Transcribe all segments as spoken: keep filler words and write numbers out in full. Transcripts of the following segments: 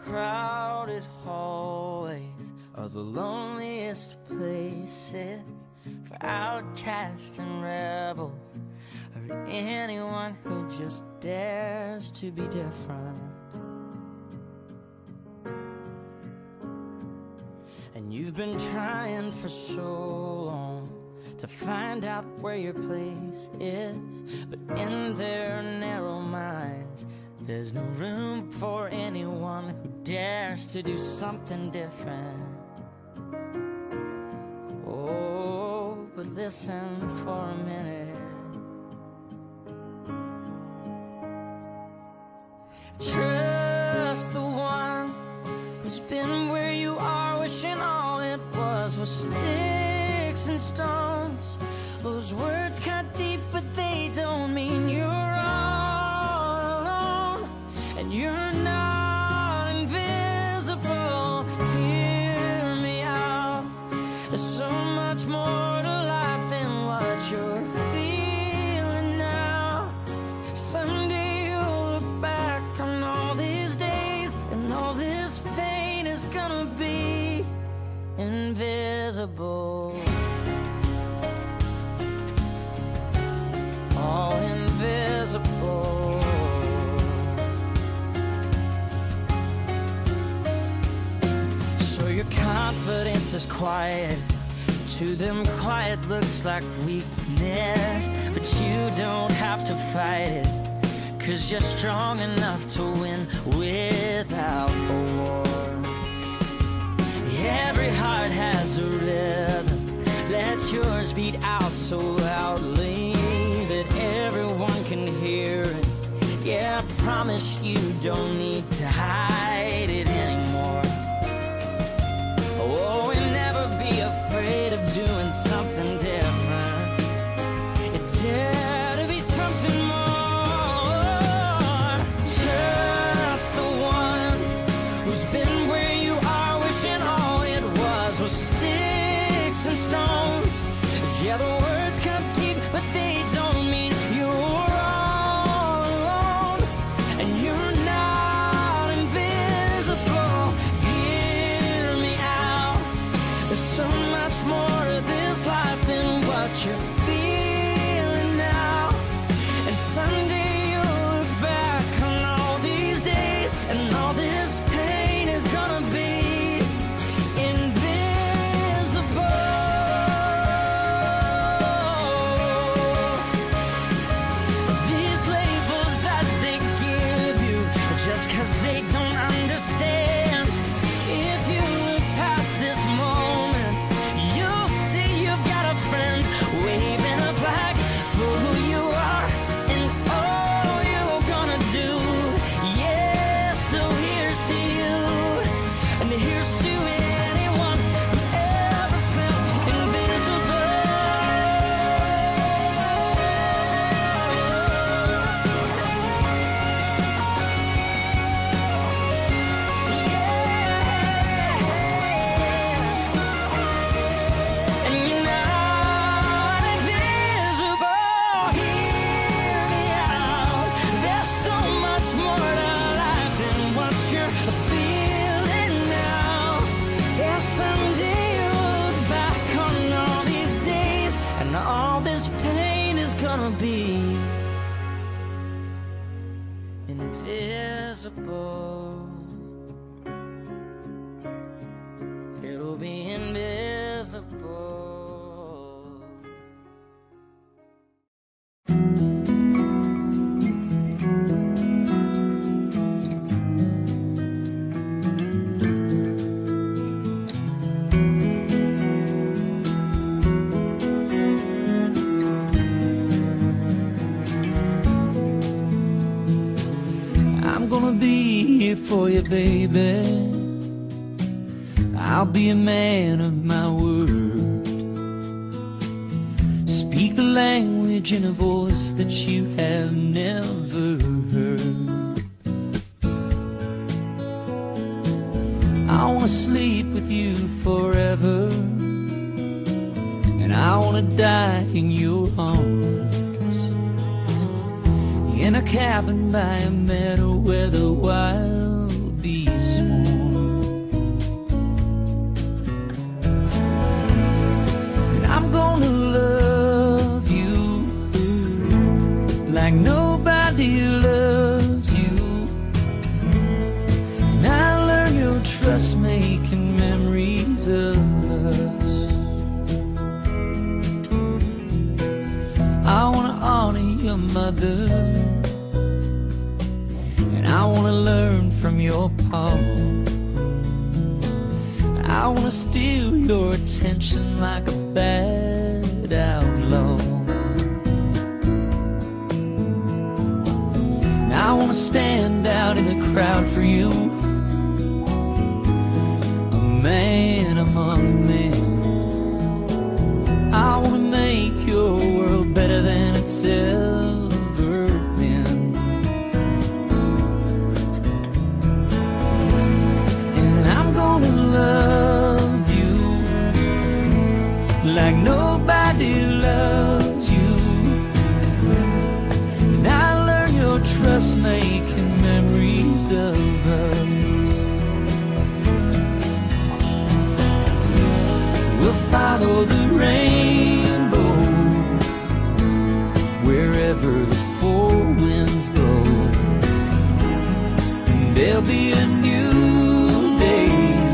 crowded hallways are the loneliest places for outcasts and rebels, or anyone who just dares to be different. And you've been trying for so long to find out where your place is, but in their narrow minds there's no room for anyone who dares to do something different. Oh, but listen for a minute. Trust the one who's been where you are, wishing all it was was sticks and stones. Those words cut deep, but they don't mean you're all alone. And you're not invisible. Hear me out. There's so much more to life than what you're feeling now. Someday you'll look back on all these days, and all this pain is gonna be invisible. All invisible. So your confidence is quiet. To them quiet looks like weakness, but you don't have to fight it, 'cause you're strong enough to win without a war. Every heart has a rhythm. Let yours beat out so loudly that everyone can hear it. Yeah, I promise you don't need to hide it anymore. Oh, and never be afraid of doing something different. You dare to be something more. Trust the one who's been where you are, wishing all it was was sticks and stones. Yeah, the words come deep, but they don't mean you're all alone. And you're not invisible. Hear me out. There's so much more to this life than what you're feeling now. And someday you'll look back on all these days, and all this pain is gonna be invisible. These labels that they give you just 'cause they don't understand. If you look past this moment, you'll see you've got a friend waving a flag for who you are and all you're gonna do. Yeah, so here's to you, and here's to anyone who's ever felt invisible. And you're not invisible. Hear me out. There's so much more to life than what you're feeling now. Yeah, someday you'll look back on all these days, and all this pain is gonna be invisible. It'll be invisible. I'm gonna be here for you, baby. I'll be a man of my word. Speak the language in a voice that you have never heard. I wanna sleep with you forever, and I wanna die in your arms, in a cabin by a meadow where the wild bees swarm. trust-making memories of us. I wanna honor your mother, and I wanna learn from your pa. I wanna steal your attention like a bad outlaw. I wanna stand out in the crowd for you, a man among men. I wanna make your world better than it's ever been. And I'm gonna love you like nobody loves you. And I learn your trust-making memories of us. We'll follow the rainbow wherever the four winds blow, and there'll be a new day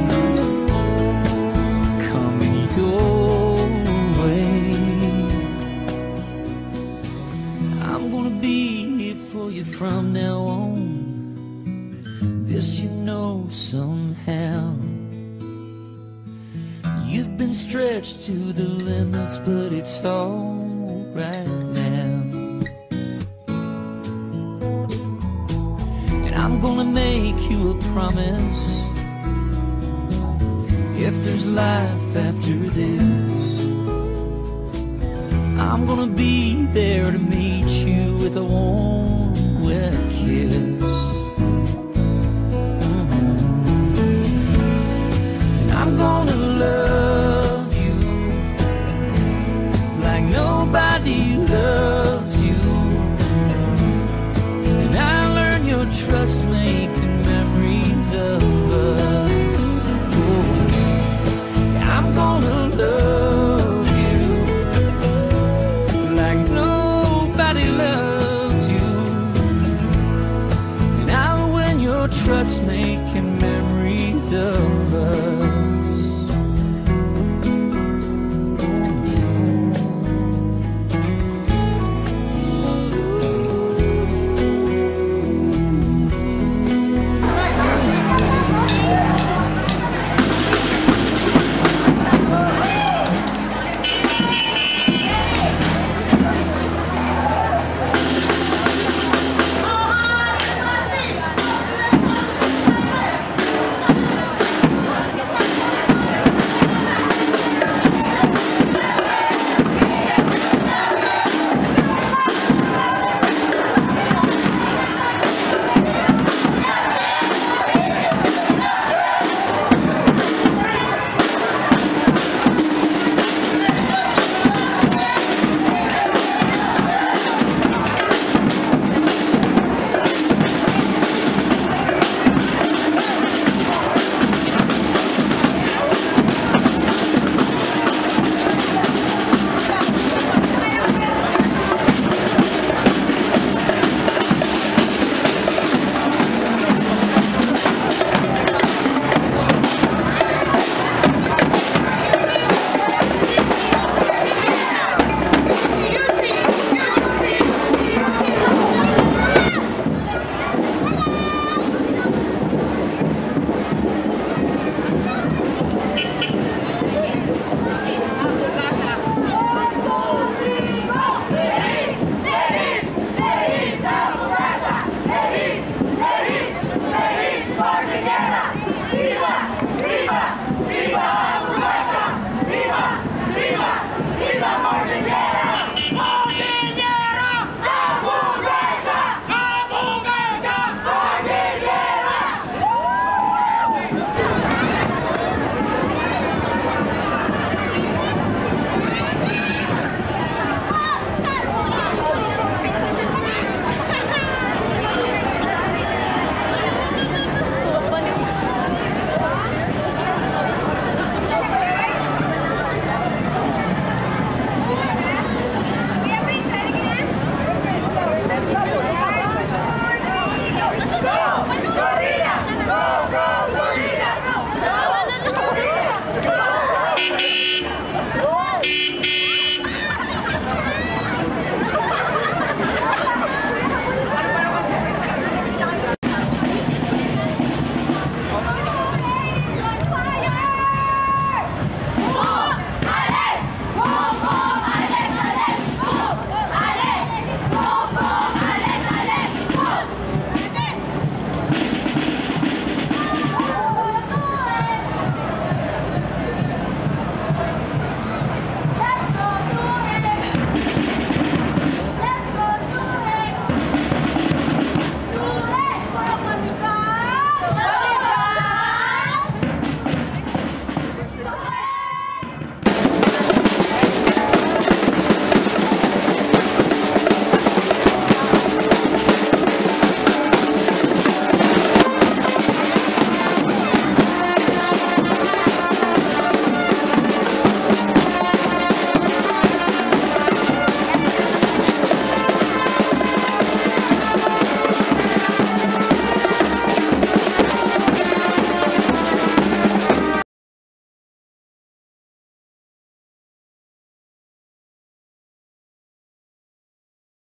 coming your way. I'm gonna be here for you from now on, this you know somehow. You've been stretched to the limits, but it's all right now. And I'm gonna make you a promise, if there's life after this, I'm gonna be there to meet you with a warm, wet kiss. Mm-hmm. And I'm gonna love you like nobody loves you. And I learn your trust-making memories of us. Oh, I'm gonna love you like nobody loves you. And I'll win your trust-making memories of